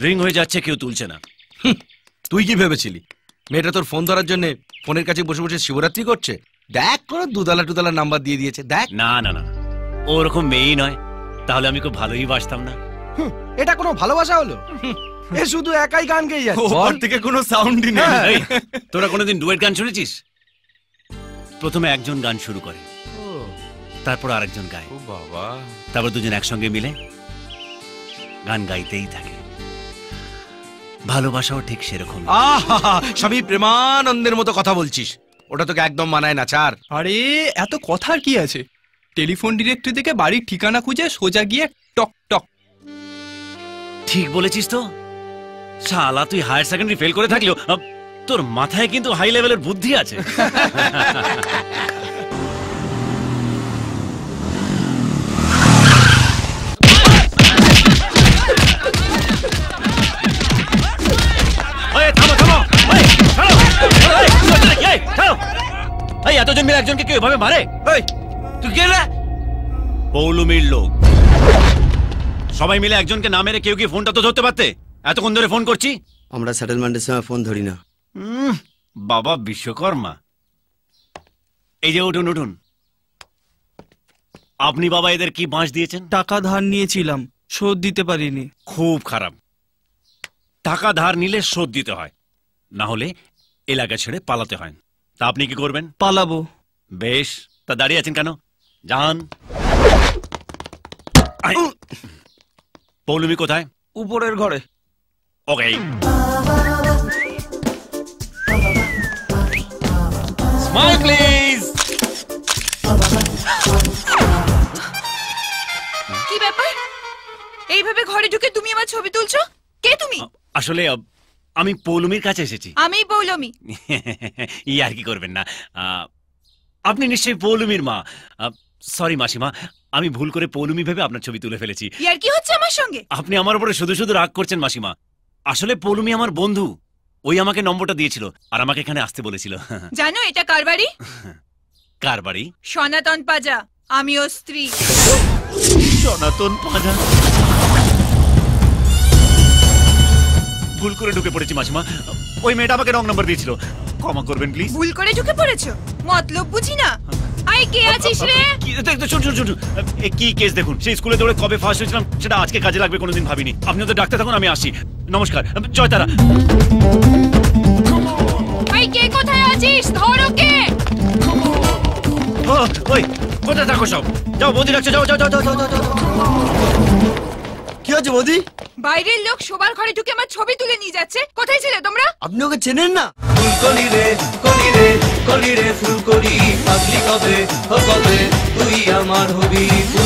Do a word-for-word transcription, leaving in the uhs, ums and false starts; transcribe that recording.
Ring হয়ে যাচ্ছে, কেউ তুলছে না। তুই কি ভেবেছিলি মেয়েটা তোর ফোন ধরার জন্য ফোনের কাছে বসে বসে শিবরাত্রি করছে? দেখ করে দুদালা টুদালা নাম্বার দিয়ে দিয়েছে, দেখ। না না না, ওরকম মেয়েই নয়, তাহলে আমি খুব ভালোই বাসতাম না। এটা কোনো ভালোবাসা হলো? এ শুধু একাই গান গেয়ে যাচ্ছে, ওর থেকে কোনো সাউন্ডই নেই। এই, তোরা কোনোদিন ডুয়েট গান শুনেছিস? প্রথমে একজন গান শুরু করে, তারপর আরেকজন গায়, ও বাবা, তারপর দুজন একসঙ্গে মিলে গান গাইতেই থাকে। ভালোবাসাও ঠিক সেরকম। আহা, স্বামী প্রেমানন্দের মতো কথা বলছিস, ওটা তোকে একদম মানায় না। চার আরে এত কথার কি আছে? টেলিফোন ডিরেক্টরি থেকে বাড়ির ঠিকানা খুঁজে সোজা গিয়ে টক টক। ঠিক বলেছিস তো। শালা তুই হায়ার সেকেন্ডারি ফেল করে থাকলেও আহ, তোর মাথায় কিন্তু হাই লেভেলের বুদ্ধি আছে। এতজন মিলে একজনকে কেউ এভাবে মারে? তুই কে রে? পৌলুমির লোক। সবাই মিলে একজনকে না মেরে কেউ কি ফোনটা তো ধরতে পারতে? এতক্ষণ ধরে ফোন করছি। আমরা সেটেলমেন্টের সময় ফোন ধরি না। বাবা বিশ্বকর্মা। এই যে উঠুন উঠুন। আপনি বাবা এদের কি বাঁশ দিয়েছেন? টাকা ধার নিয়েছিলাম, শোধ দিতে পারিনি। খুব খারাপ। টাকা ধার নিলে শোধ দিতে হয়, না হলে এলাকা ছেড়ে পালাতে হয়। তা আপনি কি করবেন? পালাবো। বেশ, তা দাঁড়িয়ে আছেন কেন? যান। পৌলুমি কোথায়? উপরের ঘরে। ওকে। Smile please. কি ব্যাপার? এইভাবে ঘরে ঢুকে তুমি আমার ছবি তুলছো? কে তুমি? আসলে আমি পৌলুমির কাছে এসেছি। আমি পৌলুমি। ই আর কি করবেন না, আপনি নিশ্চয়ই পৌলুমির মা। সরি মাসিমা, আমি ভুল করে পৌলুমি ভেবে আপনার ছবি তুলে ফেলেছি। ইয়ার কি হচ্ছে আমার সঙ্গে? আপনি আমার উপরে শুধু শুধু রাগ করছেন মাসিমা। আসলে পৌলুমি আমার বন্ধু, ওই আমাকে নম্বরটা দিয়েছিল আর আমাকে এখানে আসতে বলেছিল। জানো এটা কার বাড়ি? কার বাড়ি? সনাতন পাজা, আমি ওর স্ত্রী। সনাতন পাজা? ভুল করে ঢুকে পড়েছি মাসিমা, ওই মেয়েটা আমাকে রং নাম্বার দিয়েছিল, ক্ষমা করবেন প্লিজ। ভুল করে ঢুকে পড়েছো? মতলব বুঝি না। আই কে আছিস রে? শুন শুন শুন, কি কেস দেখুন, সেই স্কুলে দৌড়ে কবে ফার্স্ট হয়েছিলাম সেটা আজকে কাজে লাগবে কোনোদিন ভাবিনি। আপনি তো ডাক্তার থাকুন, আমি আসি। নমস্কার। জয় তারা। আই কে কোথায় আছিস? ধর ওকে। ওই কোথায় থাকো সব? যাও, বৌদি ডাকছে, যাও যাও যাও যাও যাও যাও। কি হচ্ছে বৌদি? বাইরের লোক শোবার ঘরে ঢুকে আমার ছবি তুলে নিয়ে যাচ্ছে। কোথায় ছিলে তোমরা? আপনি ওকে চেনেন না? ফুলকলি রে কলি রে কলি রে ফুলকলি পাগলি কবে ও কবে তুই আমার হবি।